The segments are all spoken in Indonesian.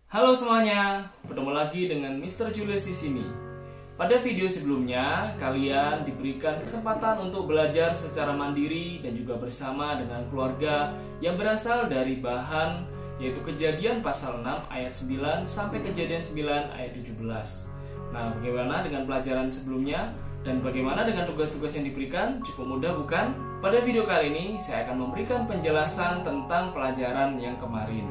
Halo semuanya, bertemu lagi dengan Mr. Julius di sini. Pada video sebelumnya, kalian diberikan kesempatan untuk belajar secara mandiri dan juga bersama dengan keluarga yang berasal dari bahan yaitu Kejadian pasal 6 ayat 9 sampai Kejadian 9 ayat 17. Nah, bagaimana dengan pelajaran sebelumnya dan bagaimana dengan tugas-tugas yang diberikan? Cukup mudah bukan? Pada video kali ini saya akan memberikan penjelasan tentang pelajaran yang kemarin.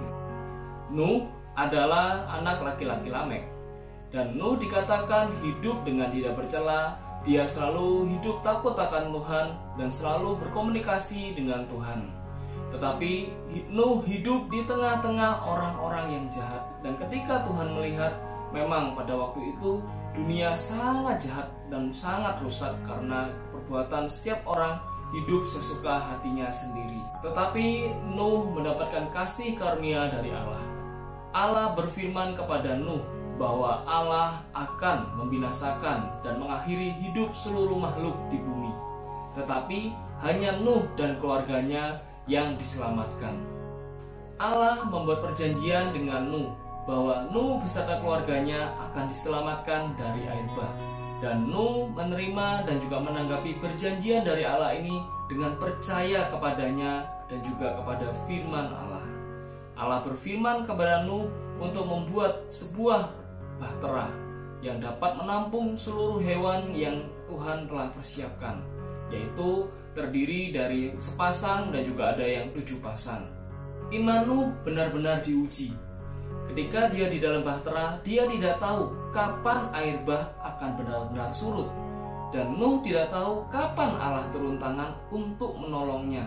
Nuh adalah anak laki-laki Lamek, dan Nuh dikatakan hidup dengan tidak bercela. Dia selalu hidup takut akan Tuhan dan selalu berkomunikasi dengan Tuhan. Tetapi Nuh hidup di tengah-tengah orang-orang yang jahat, dan ketika Tuhan melihat memang pada waktu itu dunia sangat jahat dan sangat rusak karena perbuatan setiap orang hidup sesuka hatinya sendiri. Tetapi Nuh mendapatkan kasih karunia dari Allah. Allah berfirman kepada Nuh bahwa Allah akan membinasakan dan mengakhiri hidup seluruh makhluk di bumi. Tetapi hanya Nuh dan keluarganya yang diselamatkan. Allah membuat perjanjian dengan Nuh bahwa Nuh beserta keluarganya akan diselamatkan dari air bah. Dan Nuh menerima dan juga menanggapi perjanjian dari Allah ini dengan percaya kepadanya dan juga kepada firman Allah. Allah berfirman kepada Nuh untuk membuat sebuah bahtera yang dapat menampung seluruh hewan yang Tuhan telah persiapkan, yaitu terdiri dari sepasang dan juga ada yang 7 pasang. Iman Nuh benar-benar diuji. Ketika dia di dalam bahtera, dia tidak tahu kapan air bah akan benar-benar surut, dan Nuh tidak tahu kapan Allah turun tangan untuk menolongnya.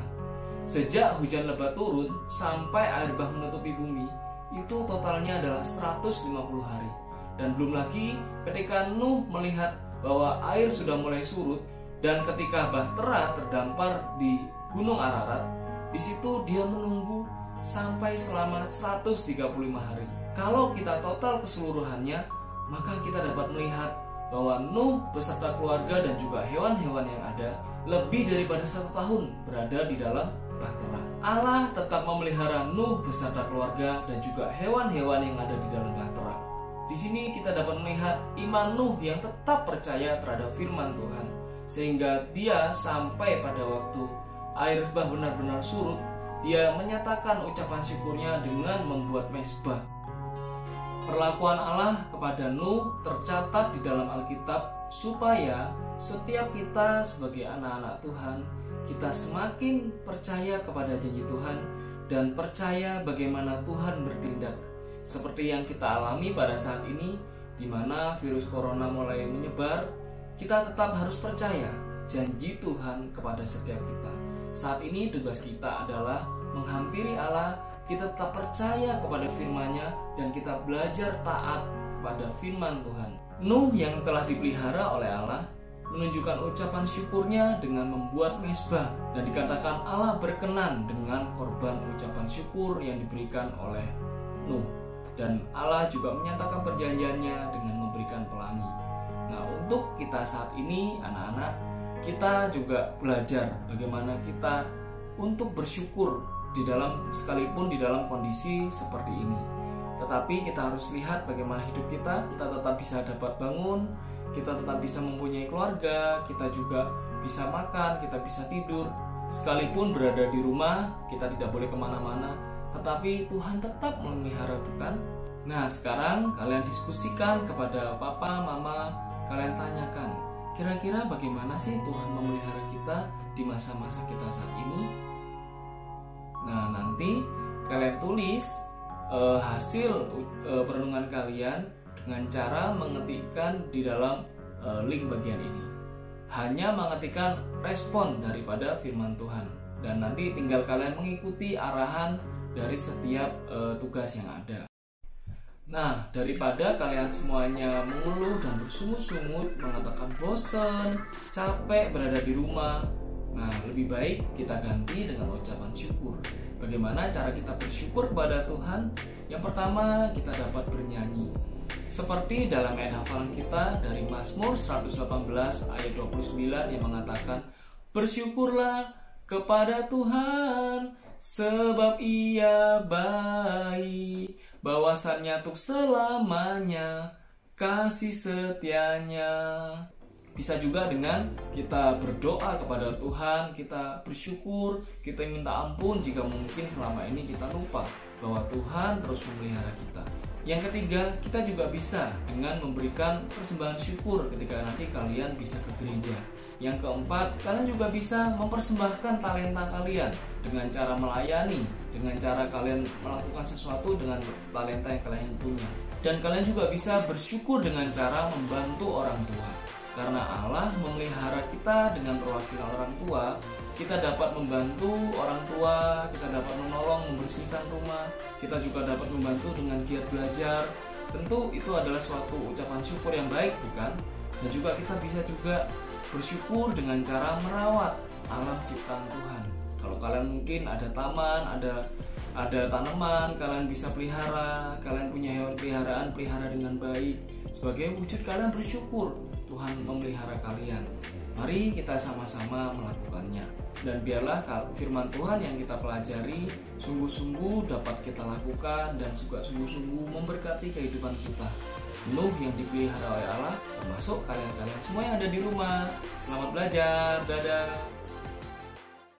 Sejak hujan lebat turun sampai air bah menutupi bumi, itu totalnya adalah 150 hari. Dan belum lagi ketika Nuh melihat bahwa air sudah mulai surut, dan ketika bahtera terdampar di Gunung Ararat, di situ dia menunggu sampai selama 135 hari. Kalau kita total keseluruhannya, maka kita dapat melihat bahwa Nuh beserta keluarga dan juga hewan-hewan yang ada lebih daripada 1 tahun berada di dalam bahtera. Allah tetap memelihara Nuh beserta keluarga dan juga hewan-hewan yang ada di dalam bahtera. Di sini kita dapat melihat iman Nuh yang tetap percaya terhadap firman Tuhan, sehingga dia sampai pada waktu air bah benar-benar surut, dia menyatakan ucapan syukurnya dengan membuat mezbah. Perlakuan Allah kepada Nuh tercatat di dalam Alkitab supaya setiap kita sebagai anak-anak Tuhan, kita semakin percaya kepada janji Tuhan dan percaya bagaimana Tuhan bertindak. Seperti yang kita alami pada saat ini, di mana virus corona mulai menyebar, kita tetap harus percaya janji Tuhan kepada setiap kita. Saat ini tugas kita adalah menghampiri Allah, kita tetap percaya kepada firman-Nya dan kita belajar taat kepada firman Tuhan. Nuh yang telah dipelihara oleh Allah menunjukkan ucapan syukurnya dengan membuat mezbah, dan dikatakan Allah berkenan dengan korban ucapan syukur yang diberikan oleh Nuh, dan Allah juga menyatakan perjanjiannya dengan memberikan pelangi. Nah, untuk kita saat ini anak-anak, kita juga belajar bagaimana kita untuk bersyukur sekalipun di dalam kondisi seperti ini. Tetapi kita harus lihat bagaimana hidup kita tetap bisa dapat bangun, kita tetap bisa mempunyai keluarga, kita juga bisa makan, kita bisa tidur. Sekalipun berada di rumah, kita tidak boleh kemana-mana, tetapi Tuhan tetap memelihara, bukan? Nah, sekarang kalian diskusikan kepada papa, mama, kalian tanyakan, kira-kira bagaimana sih Tuhan memelihara kita di masa-masa kita saat ini? Nah, nanti kalian tulis hasil perenungan kalian dengan cara mengetikkan di dalam link bagian ini. Hanya mengetikkan respon daripada firman Tuhan, dan nanti tinggal kalian mengikuti arahan dari setiap tugas yang ada. Nah, daripada kalian semuanya mengeluh dan bersungut-sungut mengatakan bosan, capek berada di rumah, nah lebih baik kita ganti dengan ucapan syukur. Bagaimana cara kita bersyukur kepada Tuhan? Yang pertama, kita dapat bernyanyi. Seperti dalam ayat hafalan kita dari Mazmur 118 ayat 29 yang mengatakan, bersyukurlah kepada Tuhan sebab Ia baik, bahwasannya untuk selamanya kasih setianya. Bisa juga dengan kita berdoa kepada Tuhan, kita bersyukur, kita minta ampun jika mungkin selama ini kita lupa bahwa Tuhan terus memelihara kita. Yang ketiga, kita juga bisa dengan memberikan persembahan syukur ketika nanti kalian bisa ke gereja. Yang keempat, kalian juga bisa mempersembahkan talenta kalian dengan cara melayani, dengan cara kalian melakukan sesuatu dengan talenta yang kalian punya. Dan kalian juga bisa bersyukur dengan cara membantu orang tua. Karena Allah memelihara kita dengan perwakilan orang tua, kita dapat membantu orang tua, kita dapat menolong membersihkan rumah, kita juga dapat membantu dengan giat belajar. Tentu itu adalah suatu ucapan syukur yang baik, bukan? Dan juga kita bisa juga bersyukur dengan cara merawat alam ciptaan Tuhan. Kalau kalian mungkin ada taman, ada tanaman, kalian bisa pelihara, kalian punya hewan peliharaan, pelihara dengan baik. Sebagai wujud kalian bersyukur Tuhan memelihara kalian. Mari kita sama-sama melakukannya. Dan biarlah firman Tuhan yang kita pelajari sungguh-sungguh dapat kita lakukan dan juga sungguh-sungguh memberkati kehidupan kita. Nuh yang dipelihara oleh Allah, termasuk kalian-kalian semua yang ada di rumah. Selamat belajar, dadah.